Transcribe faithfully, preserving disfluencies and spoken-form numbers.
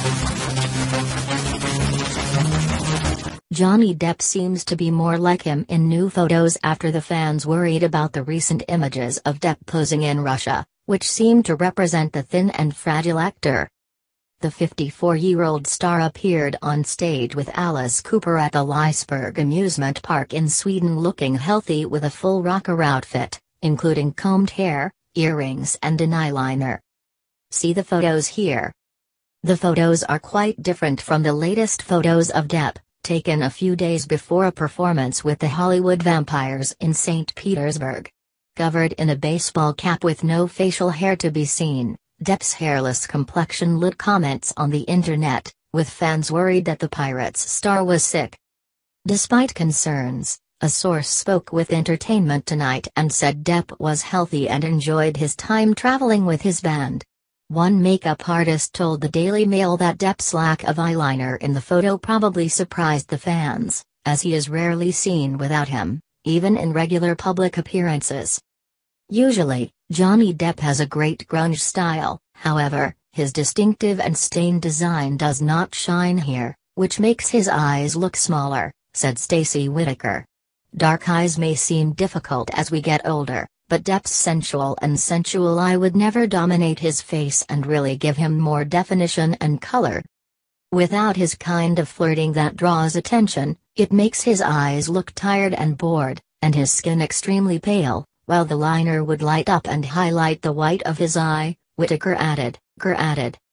Johnny Depp seems to be more like him in new photos after the fans worried about the recent images of Depp posing in Russia, which seem to represent the thin and fragile actor. The fifty-four-year-old star appeared on stage with Alice Cooper at the Liseberg Amusement Park in Sweden looking healthy with a full rocker outfit, including combed hair, earrings and an eyeliner. See the photos here. The photos are quite different from the latest photos of Depp, taken a few days before a performance with the Hollywood Vampires in Saint Petersburg. Covered in a baseball cap with no facial hair to be seen, Depp's hairless complexion lit comments on the internet, with fans worried that the Pirates star was sick. Despite concerns, a source spoke with Entertainment Tonight and said Depp was healthy and enjoyed his time traveling with his band. One makeup artist told the Daily Mail that Depp's lack of eyeliner in the photo probably surprised the fans, as he is rarely seen without him, even in regular public appearances. Usually, Johnny Depp has a great grunge style, however, his distinctive and stained design does not shine here, which makes his eyes look smaller, said Stacey Whitaker. Dark eyes may seem difficult as we get older, but Depp's sensual and sensual eye would never dominate his face and really give him more definition and color. Without his kind of flirting that draws attention, it makes his eyes look tired and bored, and his skin extremely pale, while the liner would light up and highlight the white of his eye, Whitaker added. added.